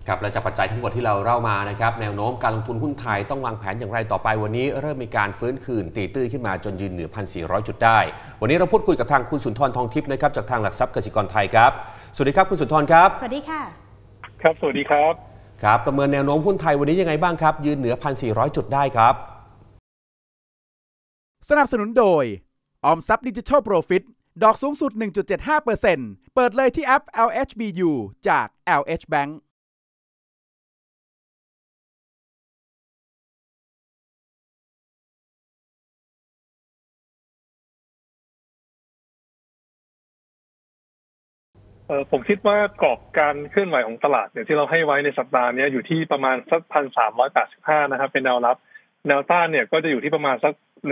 ครับและจากปัจจัยทั้งหมดที่เราเล่ามานะครับแนวโน้มการลงทุนหุ้นไทยต้องวางแผนอย่างไรต่อไปวันนี้เริ่มมีการฟื้นคืนตีตื้นขึ้นมาจนยืนเหนือ 1,400 จุดได้วันนี้เราพูดคุยกับทางคุณสุนทรทองทิพย์นะครับจากทางหลักทรัพย์กสิกรไทยครับสวัสดีครับคุณสุนทรครับสวัสดีค่ะครับสวัสดีครับครับประเมินแนวโน้มหุ้นไทยวันนี้ยังไงบ้างครับยืนเหนือ 1,400 จุดได้ครับสนับสนุนโดยออมทรัพย์ดิจิทัลโปรฟิตดอกสูงสุด 1.75% เปิดเลยที่แอป LHBU จาก LH Bank ผมคิดว่ากรอบการเคลื่อนไหวของตลาดเนี่ยที่เราให้ไว้ในสัปดาห์นี้อยู่ที่ประมาณสัก 1,385 นะครับเป็นแนวรับแนวต้านเนี่ยก็จะอยู่ที่ประมาณสัก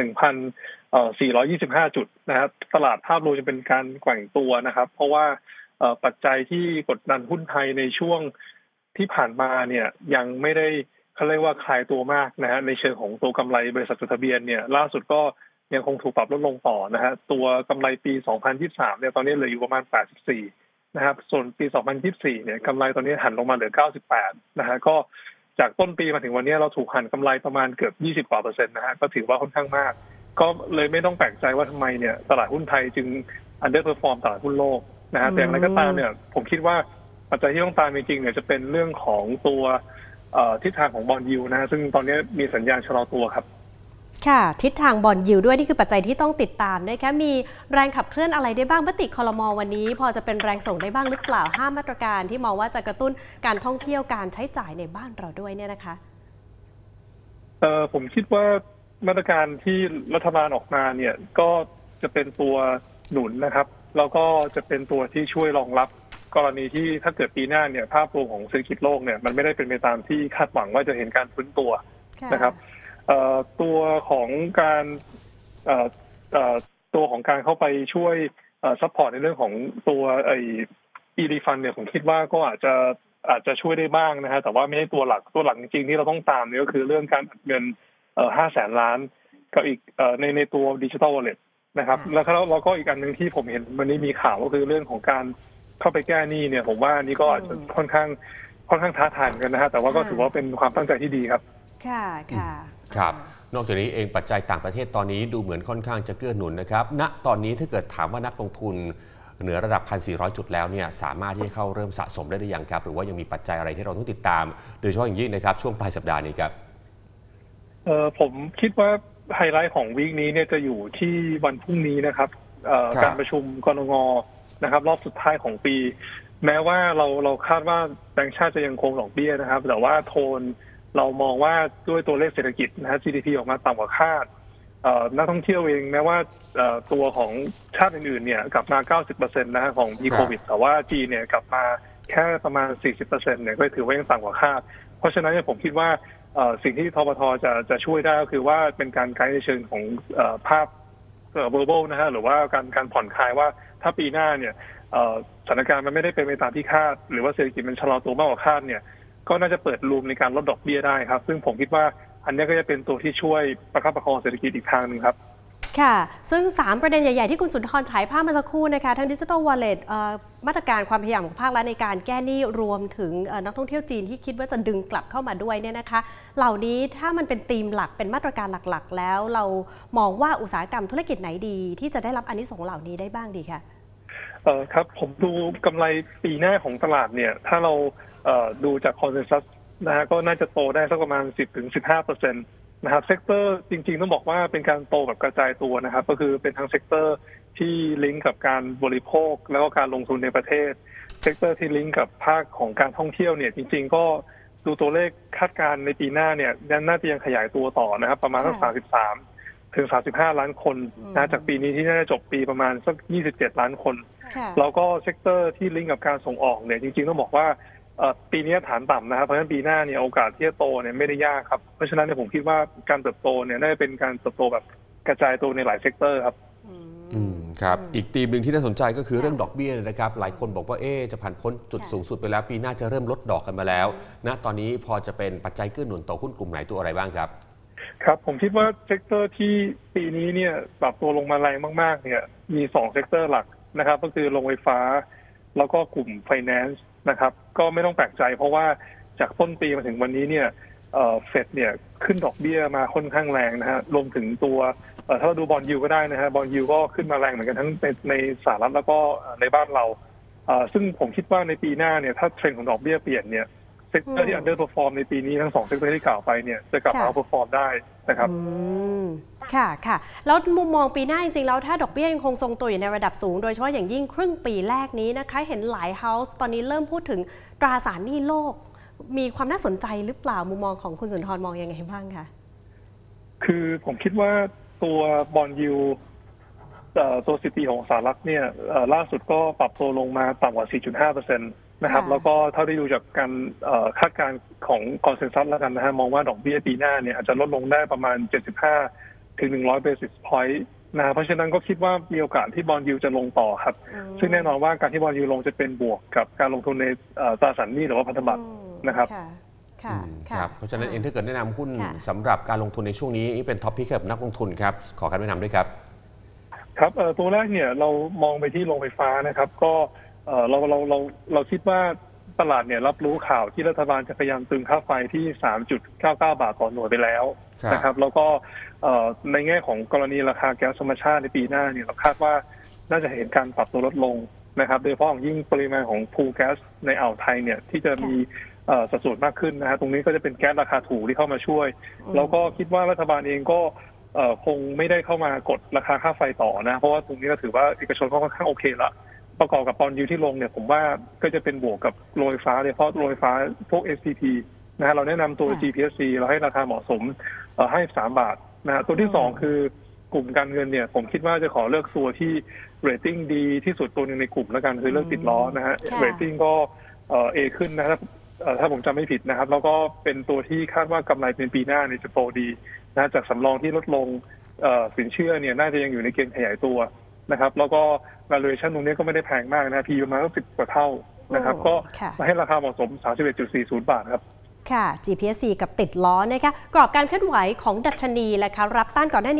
1,425 จุดนะครับตลาดภาพรวมจะเป็นการแกว่งตัวนะครับเพราะว่าปัจจัยที่กดดันหุ้นไทยในช่วงที่ผ่านมาเนี่ยยังไม่ได้เขาเรียกว่าคลายตัวมากนะฮะในเชิงของตัวกำไรบริษัทจดทะเบียนเนี่ยล่าสุดก็ยังคงถูกปรับลดลงต่อนะฮะตัวกำไรปี 2023 เนี่ยตอนนี้เหลืออยู่ประมาณ 84นะครับส่วนปี 2024 เนี่ยกำไรตอนนี้หันลงมาเหลือ 98 นะฮะก็จากต้นปีมาถึงวันนี้เราถูกหันกำไรประมาณเกือบ 20% กว่านะฮะก็ถือว่าค่อนข้างมากก็เลยไม่ต้องแปลกใจว่าทำไมเนี่ยตลาดหุ้นไทยจึง underperform ตลาดหุ้นโลกนะฮะแต่อย่างไรก็ตามเนี่ยผมคิดว่าปัจจัยที่ต้องตามจริงๆเนี่ยจะเป็นเรื่องของตัวทิศทางของบอนด์ยิลด์นะฮะซึ่งตอนนี้มีสัญญาณชะลอตัวครับค่ะทิศทางบอนด์ยิลด์ด้วยนี่คือปัจจัยที่ต้องติดตามนะคะมีแรงขับเคลื่อนอะไรได้บ้างมติครม.วันนี้พอจะเป็นแรงส่งได้บ้างหรือเปล่า5มาตรการที่มองว่าจะกระตุ้นการท่องเที่ยวการใช้จ่ายในบ้านเราด้วยเนี่ยนะคะผมคิดว่ามาตรการที่รัฐบาลออกมาเนี่ยก็จะเป็นตัวหนุนนะครับแล้วก็จะเป็นตัวที่ช่วยรองรับกรณีที่ถ้าเกิดปีหน้าเนี่ยภาพรวมของเศรษฐกิจโลกเนี่ยมันไม่ได้เป็นไปตามที่คาดหวังว่าจะเห็นการฟื้นตัวนะครับตัวของการเข้าไปช่วยซัพพอร์ตในเรื่องของตัวe-refund เนี่ยผมคิดว่าก็อาจจะช่วยได้บ้างนะฮะแต่ว่าไม่ใช่ตัวหลักจริงๆที่เราต้องตามเนี่ยก็คือเรื่องการอัดเงิน500,000 ล้านกับอีกในตัว Digital Wallet นะครับแล้วก็อีกอันนึงที่ผมเห็นวันนี้มีข่าวก็คือเรื่องของการเข้าไปแก้หนี้เนี่ยผมว่านี่ก็อาจจะค่อนข้างท้าทายกันนะฮะแต่ว่าก็ถือว่าเป็นความตั้งใจที่ดีครับค่ะครับนอกจากนี้เองปัจจัยต่างประเทศตอนนี้ดูเหมือนค่อนข้างจะเกื้อหนุนนะครับณตอนนี้ถ้าเกิดถามว่านักลงทุนเหนือระดับ 1,400 จุดแล้วเนี่ยสามารถที่จะเข้าเริ่มสะสมได้หรือยังครับหรือว่ายังมีปัจจัยอะไรที่เราต้องติดตามโดยเฉพาะอย่างยิ่งนะครับช่วงปลายสัปดาห์นี้ครับผมคิดว่าไฮไลท์ของวีคนี้เนี่ยจะอยู่ที่วันพรุ่งนี้นะครับการประชุมกนง.นะครับรอบสุดท้ายของปีแม้ว่าเราคาดว่าแบงก์ชาติจะยังคงดอกเบี้ยนะครับแต่ว่าโทนเรามองว่าด้วยตัวเลขเศรษฐกิจนะฮะ GDP ออกมาต่ำกว่าคาดนักท่องเที่ยวเองแม้ว่าตัวของชาติอื่นๆเนี่ยกลับมา 90% นะฮะของพีโควิดแต่ว่าจีนเนี่ยกลับมาแค่ประมาณ 40% เนี่ยก็ถือว่ายังต่ำกว่าคาดเพราะฉะนั้นผมคิดว่าสิ่งที่ทบท.จะช่วยได้ก็คือว่าเป็นการไกด์ในเชิงของภาพverbal นะฮะหรือว่าการผ่อนคลายว่าถ้าปีหน้าเนี่ยสถานการณ์มันไม่ได้เป็นไปตามที่คาดหรือว่าเศรษฐกิจมันชะลอตัวมากกว่าคาดเนี่ยก็น่าจะเปิดรูมในการลดดอกเบี้ยได้ครับซึ่งผมคิดว่าอันนี้ก็จะเป็นตัวที่ช่วยประคับประคองเศรษฐกิจอีกทางหนึ่งครับค่ะซึ่ง3ประเด็นใหญ่ๆที่คุณสุนทรฉายภาพมาสักครู่นะคะทั้ง Digital Wallet มาตรการความพยายามของภาครัฐในการแก้หนี้รวมถึงนักท่องเที่ยวจีนที่คิดว่าจะดึงกลับเข้ามาด้วยเนี่ยนะคะเหล่านี้ถ้ามันเป็นธีมหลักเป็นมาตรการหลักๆแล้วเรามองว่าอุตสาหกรรมธุรกิจไหนดีที่จะได้รับอานิสงส์เหล่านี้ได้บ้างดีค่ะครับผมดูกำไรปีหน้าของตลาดเนี่ยถ้าเราดูจากคอนเซนแซสนะฮะก็น่าจะโตได้สักประมาณ 10-15% นะครับเซกเตอร์จริงๆต้องบอกว่าเป็นการโตแบบกระจายตัวนะครับก็คือเป็นทั้งเซกเตอร์ที่ลิงก์กับการบริโภคแล้วก็การลงทุนในประเทศเซกเตอร์ที่ลิงก์กับภาคของการท่องเที่ยวเนี่ยจริงๆก็ดูตัวเลขคาดการณ์ในปีหน้าเนี่ยน่าจะยังขยายตัวต่อนะครับประมาณสัก33-35 ล้านคนนะจากปีนี้ที่น่าจะจบปีประมาณสัก27 ล้านคนแล้วก็เซกเตอร์ที่ลิงก์กับการส่งออกเนี่ยจริงๆต้องบอกว่าปีนี้ฐานต่ำนะครับเพราะฉะนั้นปีหน้าเนี่ยโอกาสที่จะโตเนี่ยไม่ได้ยากครับเพราะฉะนั้นผมคิดว่าการเติบโตเนี่ยน่าจะเป็นการเติบโตแบบกระจายตัวในหลายเซกเตอร์ครับครับอีกธีมหนึ่งที่น่าสนใจก็คือเรื่องดอกเบี้ยนะครับหลายคนบอกว่าจะผ่านพ้นจุดสูงสุดไปแล้วปีหน้าจะเริ่มลดดอกกันมาแล้วณตอนนี้พอจะเป็นปัจจัยเกื้อหนุนต่อหุ้นกลุ่มไหนตัวอะไรบ้างครับครับผมคิดว่าเซกเตอร์ที่ปีนี้เนี่ยปรับตัวลงมาแรงมากๆเนี่ยมี2เซกเตอร์หลักนะครับก็คือโรงไฟฟ้าแล้วก็กลุ่มไฟแนนซ์นะครับก็ไม่ต้องแปลกใจเพราะว่าจากต้นปีมาถึงวันนี้เนี่ยเฟดเนี่ยขึ้นดอกเบี้ยมาค่อนข้างแรงนะฮะรวมถึงตัวถ้าเราดูบอนด์ยิลด์ก็ได้นะฮะบอนด์ยิลด์ก็ขึ้นมาแรงเหมือนกันทั้งในสหรัฐแล้วก็ในบ้านเราซึ่งผมคิดว่าในปีหน้าเนี่ยถ้าเทรนด์ของดอกเบี้ยเปลี่ยนเนี่ยเซกเตอร์ที่อันเดอร์เพอร์ฟอร์มในปีนี้ทั้ง2เซกเตอร์ที่กล่าวไปเนี่ยจะกลับมาเพอร์ฟอร์มได้นะครับค่ะค่ะแล้วมุมมองปีหน้าจริงๆแล้วถ้าดอกเบี้ยยังคงทรงตัวอยู่ในระดับสูงโดยเฉพาะอย่างยิ่งครึ่งปีแรกนี้นะคะเห็นหลายเฮาส์ตอนนี้เริ่มพูดถึงตราสารหนี้โลกมีความน่าสนใจหรือเปล่ามุมมองของคุณสุนทรมองยังไงบ้างคะคือผมคิดว่าตัวบอนด์ยิลด์ตัว10 ปีของสหรัฐเนี่ยล่าสุดก็ปรับตัวลงมาต่ำกว่า 4.5% นะครับแล้วก็เท่าที่ดูจากการคาดการณ์ของคอนเซนซัสแล้วกันนะฮะมองว่าดอกเบี้ยปีหน้าเนี่ยอาจจะลดลงได้ประมาณ75 ถึง 100 basis point นะเพราะฉะนั้นก็คิดว่ามีโอกาสที่บอนด์ยิลด์จะลงต่อครับซึ่งแน่นอนว่าการที่บอนด์ยิลด์ลงจะเป็นบวกกับการลงทุนในตราสารหนี้หรือว่าพันธบัตรนะครับครับเพราะฉะนั้นเองถ้าเกิดแนะนำหุ้นสำหรับการลงทุนในช่วงนี้เป็นท็อปพิกกับนักลงทุนครับขอคำแนะนำด้วยครับครับตัวแรกเนี่ยเรามองไปที่โรงไฟฟ้านะครับก็เราคิดว่าตลาดเนี่ยรับรู้ข่าวที่รัฐบาลจะพยายามตึงค่าไฟที่ 3.99 บาทต่อหน่วยไปแล้วนะครับแล้วก็ในแง่ของกรณีราคาแก๊สธรรมชาติในปีหน้าเนี่ยเราคาดว่าน่าจะเห็นการปรับตัวลดลงนะครับโดยเฉพาะอย่างยิ่งปริมาณของพูลแก๊สในอ่าวไทยเนี่ยที่จะมีสัดส่วนมากขึ้นนะฮะตรงนี้ก็จะเป็นแก๊สราคาถูกที่เข้ามาช่วยแล้วก็คิดว่ารัฐบาลเองก็คงไม่ได้เข้ามากดราคาค่าไฟต่อนะเพราะว่าตรงนี้ก็ถือว่าเอกชนค่อนข้างโอเคละประกอบกับบอนด์ยิลด์ที่ลงเนี่ยผมว่าก็จะเป็นบวกกับโรงไฟฟ้าโดยเฉพาะโรงไฟฟ้าพวก SPP นะฮะเราแนะนำตัว GPSC เราให้ราคาเหมาะสมให้3 บาทนะตัวที่2คือกลุ่มการเงินเนี่ยผมคิดว่าจะขอเลือกตัวที่เรตติ้งดีที่สุดตัวนึงในกลุ่มแล้วกันคือเลือกติดล้อนะฮะเรตติ้งก็A ขึ้นนะครับถ้าผมจำไม่ผิดนะครับแล้วก็เป็นตัวที่คาดว่ากำไรเป็นปีหน้าเนี่ยจะโตดีนะจากสำรองที่ลดลงสินเชื่อเนี่ยน่าจะยังอยู่ในเกณฑ์ขยายตัวนะครับแล้วก็ valuation ตรงนี้ก็ไม่ได้แพงมากนะ PE ประมาณ10 กว่าเท่านะครับก็มาให้ราคาเหมาะสม 31.40 บาทครับค่ะ GPSC กับติดล้อนะคะกรอบการเคลื่อนไหวของดัชนีแหละคะรับต้านก่อนหน้านี้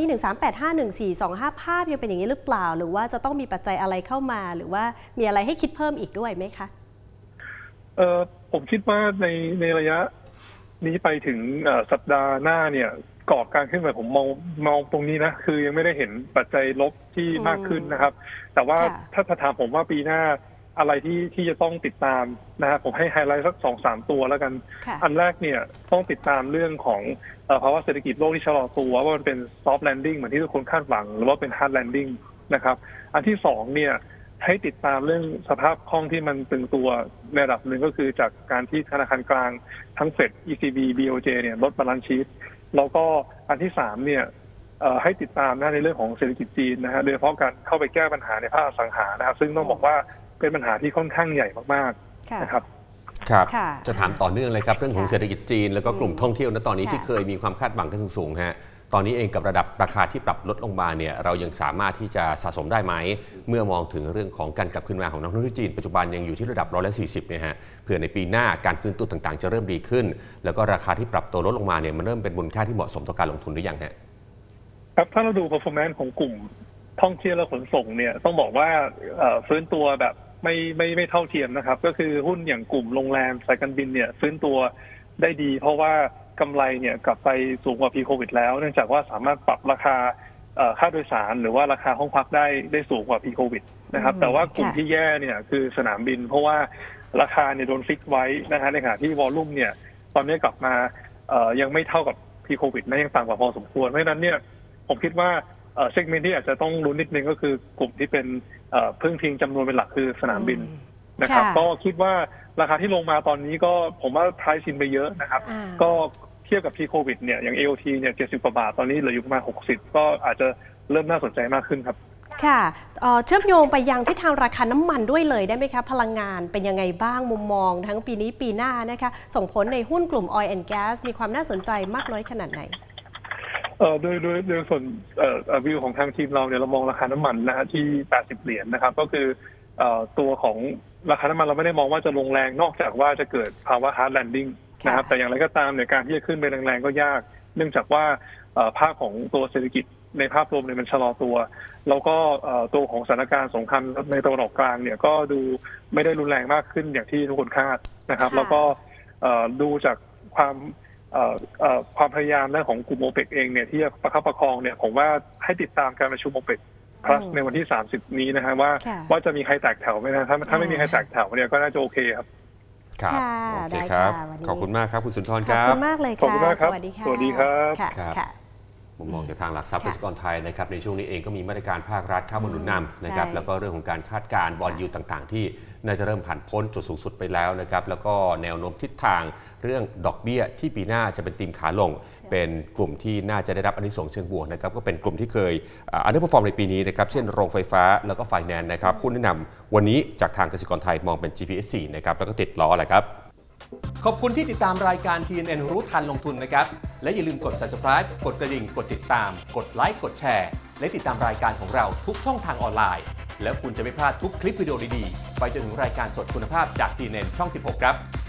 1385-1425 ภาพยังเป็นอย่างนี้หรือเปล่าหรือว่าจะต้องมีปัจจัยอะไรเข้ามาหรือว่ามีอะไรให้คิดเพิ่มอีกด้วยไหมคะผมคิดว่าในระยะนี้ไปถึงสัปดาห์หน้าเนี่ยกรอบการขึ้นไหวผมมองตรงนี้นะคือยังไม่ได้เห็นปัจจัยลบที่มากขึ้นนะครับแต่ว่าถ้าถามผมว่าปีหน้าอะไรที่จะต้องติดตามนะครับผมให้ไฮไลท์สัก 2-3 ตัวแล้วกันอันแรกเนี่ยต้องติดตามเรื่องของภาวะเศรษฐกิจโลกที่ชะลอตัวว่ามันเป็น soft landing เหมือนที่ทุกคนคาดหวังหรือว่าเป็น hard landing นะครับอันที่2เนี่ยให้ติดตามเรื่องสภาพคล่องที่มันตึงตัวในระดับหนึ่งก็คือจากการที่ธนาคารกลางทั้งเฟด ECB BOJ เนี่ยลดบาลานซ์ชีทแล้วก็อันที่3เนี่ยให้ติดตามในเรื่องของเศรษฐกิจจีนนะฮะโดยเฉพาะการเข้าไปแก้ปัญหาในภาคอสังหานะครับซึ่งต้องบอกว่าเป็นปัญหาที่ค่อนข้างใหญ่มากๆนะครับครับจะถามต่อเนื่องเลยครับเรื่องของเศรษฐกิจจีนแล้วก็กลุ่มท่องเที่ยวนะตอนนี้ที่เคยมีความคาดหวังที่สูงๆฮะตอนนี้เองกับระดับราคาที่ปรับลดลงมาเนี่ยเรายังสามารถที่จะสะสมได้ไหมเมื่อมองถึงเรื่องของการกลับขึ้นมาของนักท่องเที่ยวจีนปัจจุบันยังอยู่ที่ระดับ140เนี่ยฮะเผื่อในปีหน้าการฟื้นตัวต่างๆจะเริ่มดีขึ้นแล้วก็ราคาที่ปรับตัวลดลงมาเนี่ยมันเริ่มเป็นมูลค่าที่เหมาะสมต่อการลงทุนหรือยังฮะครับถ้าเราดู performance ของกลุ่มท่องเที่ยวและขนส่งเนี่ยต้องบอกว่าฟื้นตัวแบบไม่เท่าเทียมนะครับก็คือหุ้นอย่างกลุ่มโรงแรมสายการบินเนี่ยฟื้นตัวได้ดีเพราะว่ากำไรเนี่ยกลับไปสูงกว่า pre-covid แล้วเนื่องจากว่าสามารถปรับราคาค่าโดยสารหรือว่าราคาห้องพักได้สูงกว่า pre-covid นะครับแต่ว่ากลุ่มที่แย่เนี่ยคือสนามบินเพราะว่าราคาเนี่ยโดนฟิกไว้นะฮะในขณะที่วอลลุ่มเนี่ยตอนนี้กลับมายังไม่เท่ากับ pre-covid นะยังต่ำกว่าพอสมควรเพราะฉะนั้นเนี่ยผมคิดว่าเซกเมนต์ที่อาจจะต้องลุ้นนิดนึงก็คือกลุ่มที่เป็นพึ่งพิงจำนวนเป็นหลักคือสนามบินนะครับก็คิดว่าราคาที่ลงมาตอนนี้ก็ผมว่าไพรซ์อินไปเยอะนะครับก็เทียบกับที่โควิดเนี่ยอย่าง AOT เนี่ย70 กว่าบาทตอนนี้เหลืออยู่ประมาณ60ก็อาจจะเริ่มน่าสนใจมากขึ้นครับค่ะเชื่อมโยงไปยังที่ทางราคาน้ำมันด้วยเลยได้ไหมคะพลังงานเป็นยังไงบ้างมุมมองทั้งปีนี้ปีหน้านะคะส่งผลในหุ้นกลุ่ม Oil and Gas มีความน่าสนใจมากน้อยขนาดไหนโดยส่วนวิวของทางทีมเราเนี่ยเรามองราคาน้ำมันนะฮะที่80 เหรียญนะครับก็คือตัวของราคาน้ำมันเราไม่ได้มองว่าจะลงแรงนอกจากว่าจะเกิดภาวะ hard landing นะครับแต่อย่างไรก็ตามในการที่จะขึ้นไปแรงๆก็ยากเนื่องจากว่าภาคของตัวเศรษฐกิจในภาพรวมเนี่ยมันชะลอตัวแล้วก็ตัวของสถานการณ์สงครามในตะวันออกกลางเนี่ยก็ดูไม่ได้รุนแรงมากขึ้นอย่างที่ทุกคนคาดนะครับแล้วก็ดูจากความพยายามของกลุ่มโอเปกเองเนี่ยที่จะประคับประคองเนี่ยผมว่าให้ติดตามการประชุมโอเปกplus ในวันที่30นี้นะฮะว่าจะมีใครแตกแถวไหมนะถ้าไม่มีใครแตกแถวเนี่ยก็น่าจะโอเคครับครับโอเคครับขอบคุณมากครับคุณสุนทรครับขอบคุณมากเลยค่ะขอบคุณมากครับสวัสดีค่ะสวัสดีครับค่ะมุมมองจากทางหลักทรัพย์กสิกรไทยนะครับในช่วงนี้เองก็มีมาตรการภาครัฐเข้ามาหนุนนำนะครับแล้วก็เรื่องของการคาดการณ์บอนด์ยิลด์ต่างๆที่น่าจะเริ่มผ่านพ้นจุดสูงสุดไปแล้วนะครับแล้วก็แนวโน้มทิศทางเรื่องดอกเบี้ยที่ปีหน้าจะเป็นธีมขาลงเป็นกลุ่มที่น่าจะได้รับอานิสงส์เชิงบวกนะครับก็เป็นกลุ่มที่เคยอันดับเพอร์ฟอร์มในปีนี้นะครับเช่นโรงไฟฟ้าแล้วก็ไฟแนนซ์นะครับผู้แนะนำวันนี้จากทางกสิกรไทยมองเป็น GPS4 นะครับแล้วก็ติดล้ออะไรครับขอบคุณที่ติดตามรายการ TNN รู้ทันลงทุนนะครับและอย่าลืมกด Subscribe กดกระดิ่งกดติดตามกดไลค์กดแชร์และติดตามรายการของเราทุกช่องทางออนไลน์แล้วคุณจะไม่พลาดทุกคลิปวิดีโอดีๆไปจนถึงรายการสดคุณภาพจาก TNN ช่อง 16 ครับ